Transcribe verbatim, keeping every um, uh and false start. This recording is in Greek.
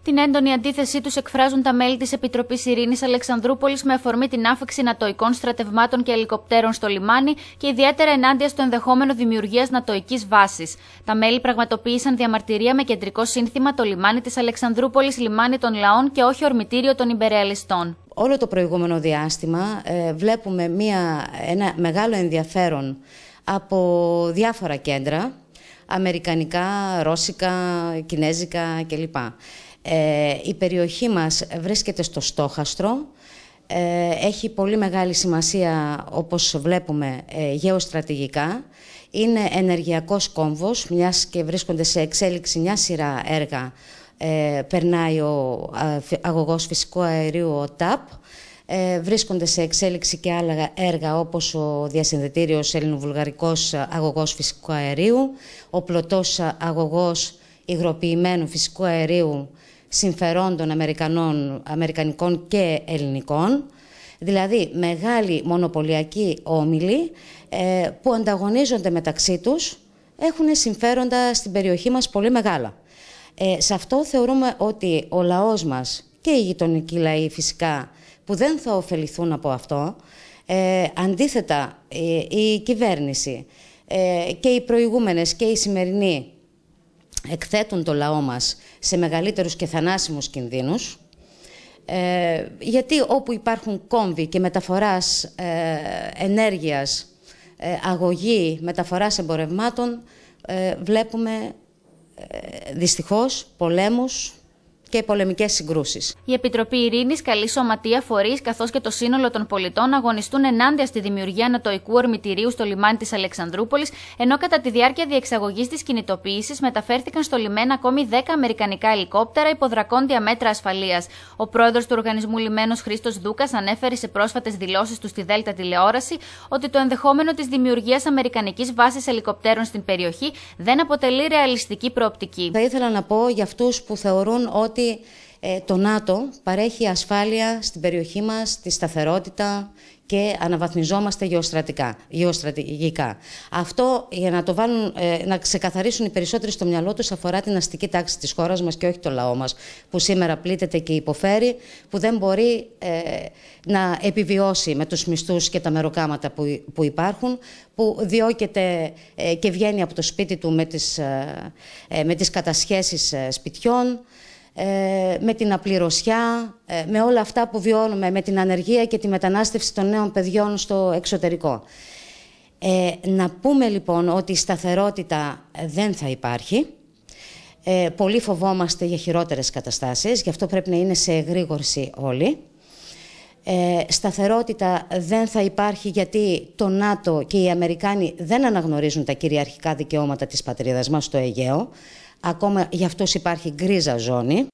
Την έντονη αντίθεσή τους εκφράζουν τα μέλη της Επιτροπής Ειρήνης Αλεξανδρούπολης με αφορμή την άφηξη νατοικών στρατευμάτων και ελικοπτέρων στο λιμάνι και ιδιαίτερα ενάντια στο ενδεχόμενο δημιουργίας νατοικής βάσης. Τα μέλη πραγματοποίησαν διαμαρτυρία με κεντρικό σύνθημα «Το λιμάνι της Αλεξανδρούπολης, λιμάνι των λαών και όχι ορμητήριο των ιμπερεαλιστών». Όλο το προηγούμενο διάστημα ε, βλέπουμε μια, ένα μεγάλο ενδιαφέρον από διάφορα κέντρα, αμερικανικά, ρώσικα, κινέζικα κλπ. Ε, η περιοχή μας βρίσκεται στο στόχαστρο, ε, έχει πολύ μεγάλη σημασία όπως βλέπουμε ε, γεωστρατηγικά, είναι ενεργειακός κόμβος, μιας και βρίσκονται σε εξέλιξη μια σειρά έργα, ε, περνάει ο αγωγός φυσικού αερίου, ο ΤΑΠ, ε, βρίσκονται σε εξέλιξη και άλλα έργα όπως ο διασυνδετήριος ελληνοβουλγαρικός αγωγός φυσικού αερίου, ο πλωτός αγωγός υγροποιημένου φυσικού αερίου συμφερόντων Αμερικανών, αμερικανικών και ελληνικών, δηλαδή μεγάλοι μονοπωλιακοί όμιλοι ε, που ανταγωνίζονται μεταξύ τους, έχουν συμφέροντα στην περιοχή μας πολύ μεγάλα. Ε, σε αυτό θεωρούμε ότι ο λαός μας και οι γειτονικοί λαοί φυσικά που δεν θα ωφεληθούν από αυτό, ε, αντίθετα ε, η κυβέρνηση ε, και οι προηγούμενες και οι σημερινοί εκθέτουν το λαό μας σε μεγαλύτερους και θανάσιμους κινδύνους, ε, γιατί όπου υπάρχουν κόμβοι και μεταφοράς ε, ενέργειας, ε, αγωγή, μεταφοράς εμπορευμάτων, ε, βλέπουμε ε, δυστυχώς πολέμους και πολεμικές συγκρούσεις. Η Επιτροπή Ειρήνης καλεί σωματεία, φορείς καθώς και το σύνολο των πολιτών να αγωνιστούν ενάντια στη δημιουργία νατοικού ορμητηρίου στο λιμάνι της Αλεξανδρούπολης, ενώ κατά τη διάρκεια διεξαγωγής της κινητοποίησης μεταφέρθηκαν στο λιμένα ακόμη δέκα αμερικανικά ελικόπτερα υπό δρακόντια μέτρα ασφαλείας. Ο πρόεδρος του οργανισμού Λιμένος, Χρήστος Δούκας, ανέφερε σε πρόσφατες δηλώσεις του στη Δέλτα τηλεόραση ότι το ενδεχόμενο της δημιουργίας αμερικανικής βάσης ελικοπτέρων στην περιοχή δεν αποτελεί ρεαλιστική προοπτική. Θα ήθελα να πω για αυτούς που θεωρούν ότι το ΝΑΤΟ παρέχει ασφάλεια στην περιοχή μας, τη σταθερότητα και αναβαθμιζόμαστε γεωστρατηγικά. Αυτό για να το βάλουν, να ξεκαθαρίσουν οι περισσότεροι στο μυαλό τους αφορά την αστική τάξη της χώρας μας και όχι το λαό μας, που σήμερα πλήττεται και υποφέρει, που δεν μπορεί ε, να επιβιώσει με τους μισθούς και τα μεροκάματα που, που υπάρχουν, που διώκεται ε, και βγαίνει από το σπίτι του με τις, ε, με τις κατασχέσεις σπιτιών, με την απληρωσιά, με όλα αυτά που βιώνουμε, με την ανεργία και τη μετανάστευση των νέων παιδιών στο εξωτερικό. Ε, να πούμε λοιπόν ότι η σταθερότητα δεν θα υπάρχει. Ε, πολύ φοβόμαστε για χειρότερες καταστάσεις, γι' αυτό πρέπει να είναι σε εγρήγορση όλοι. Ε, σταθερότητα δεν θα υπάρχει γιατί το ΝΑΤΟ και οι Αμερικάνοι δεν αναγνωρίζουν τα κυριαρχικά δικαιώματα της πατρίδας μας στο Αιγαίο. Ακόμα για αυτούς υπάρχει γκρίζα ζώνη.